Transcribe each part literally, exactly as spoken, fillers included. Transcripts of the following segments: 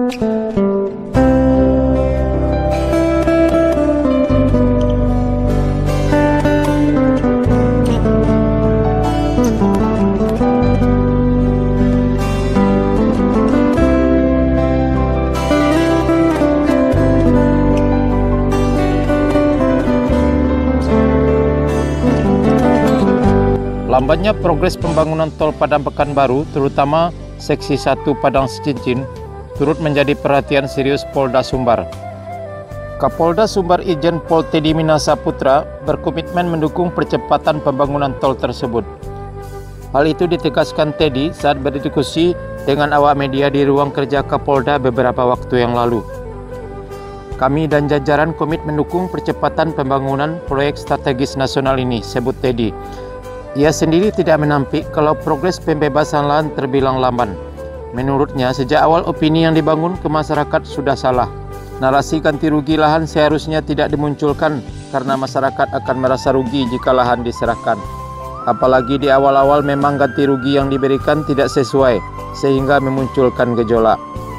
Lambatnya progres pembangunan tol Padang Pekanbaru, terutama seksi satu Padang Sicincin, turut menjadi perhatian serius Polda Sumbar. Kapolda Sumbar Irjen Pol Teddy Minasaputra berkomitmen mendukung percepatan pembangunan tol tersebut. Hal itu ditegaskan Teddy saat berdiskusi dengan awak media di ruang kerja Kapolda beberapa waktu yang lalu. Kami dan jajaran komit mendukung percepatan pembangunan proyek strategis nasional ini, sebut Teddy. Ia sendiri tidak menampik kalau progres pembebasan lahan terbilang lamban. Menurutnya, sejak awal opini yang dibangun ke masyarakat sudah salah. Narasi ganti rugi lahan seharusnya tidak dimunculkan karena masyarakat akan merasa rugi jika lahan diserahkan. Apalagi di awal-awal memang ganti rugi yang diberikan tidak sesuai, sehingga memunculkan gejolak.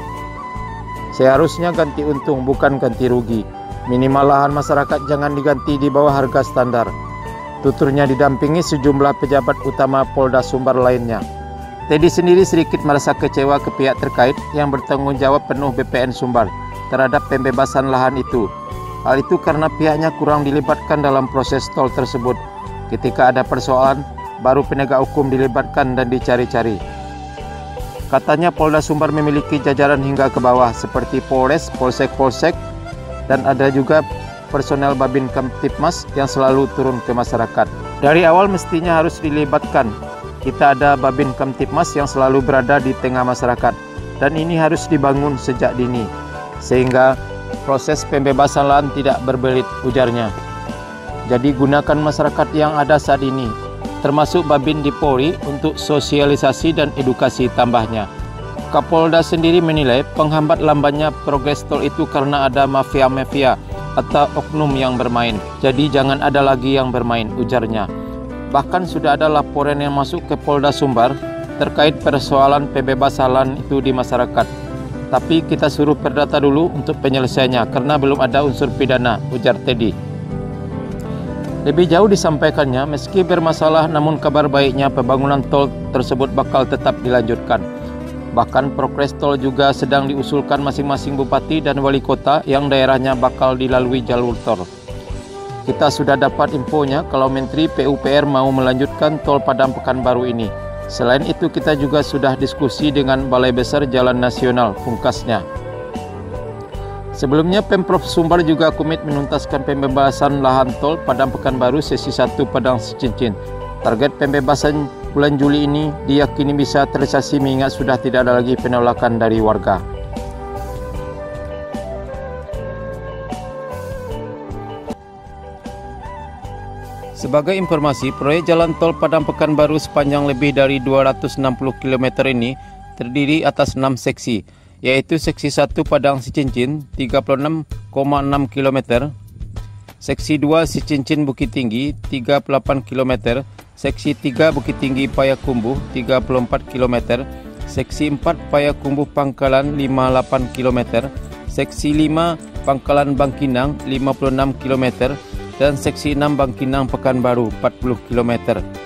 Seharusnya ganti untung, bukan ganti rugi. Minimal lahan masyarakat jangan diganti di bawah harga standar. Tuturnya didampingi sejumlah pejabat utama Polda Sumbar lainnya. Teddy sendiri sedikit merasa kecewa ke pihak terkait yang bertanggung jawab penuh B P N Sumbar terhadap pembebasan lahan itu. Hal itu karena pihaknya kurang dilibatkan dalam proses tol tersebut. Ketika ada persoalan, baru penegak hukum dilibatkan dan dicari-cari. Katanya Polda Sumbar memiliki jajaran hingga ke bawah seperti Polres, Polsek-Polsek, dan ada juga personel Babin Kamtipmas yang selalu turun ke masyarakat. Dari awal mestinya harus dilibatkan. Kita ada Babin Kamtipmas yang selalu berada di tengah masyarakat, dan ini harus dibangun sejak dini, sehingga proses pembebasan lahan tidak berbelit, ujarnya. Jadi gunakan masyarakat yang ada saat ini, termasuk Babin di Polri, untuk sosialisasi dan edukasi, tambahnya. Kapolda sendiri menilai penghambat lambannya progres tol itu karena ada mafia-mafia atau oknum yang bermain. Jadi jangan ada lagi yang bermain, ujarnya. Bahkan sudah ada laporan yang masuk ke Polda Sumbar terkait persoalan pembebasan lahan itu di masyarakat. Tapi kita suruh perdata dulu untuk penyelesaiannya karena belum ada unsur pidana, ujar Teddy. Lebih jauh disampaikannya, meski bermasalah namun kabar baiknya pembangunan tol tersebut bakal tetap dilanjutkan. Bahkan progres tol juga sedang diusulkan masing-masing bupati dan wali kota yang daerahnya bakal dilalui jalur tol. Kita sudah dapat infonya kalau Menteri P U P R mau melanjutkan tol Padang Pekanbaru ini. Selain itu kita juga sudah diskusi dengan Balai Besar Jalan Nasional, pungkasnya. Sebelumnya Pemprov Sumbar juga komit menuntaskan pembebasan lahan tol Padang Pekanbaru sesi satu Padang Sicincin. Target pembebasan bulan Juli ini diyakini bisa terrealisasi mengingat sudah tidak ada lagi penolakan dari warga. Sebagai informasi, proyek jalan tol Padang Pekanbaru sepanjang lebih dari dua ratus enam puluh kilometer ini terdiri atas enam seksi, yaitu seksi satu Padang Sicincin tiga puluh enam koma enam kilometer, seksi dua Sicincin Bukit Tinggi tiga puluh delapan kilometer, seksi tiga Bukit Tinggi Payakumbuh tiga puluh empat kilometer, seksi empat Payakumbuh Pangkalan lima puluh delapan kilometer, seksi lima Pangkalan Bangkinang lima puluh enam kilometer, dan seksi enam Bangkinang Pekanbaru empat puluh kilometer.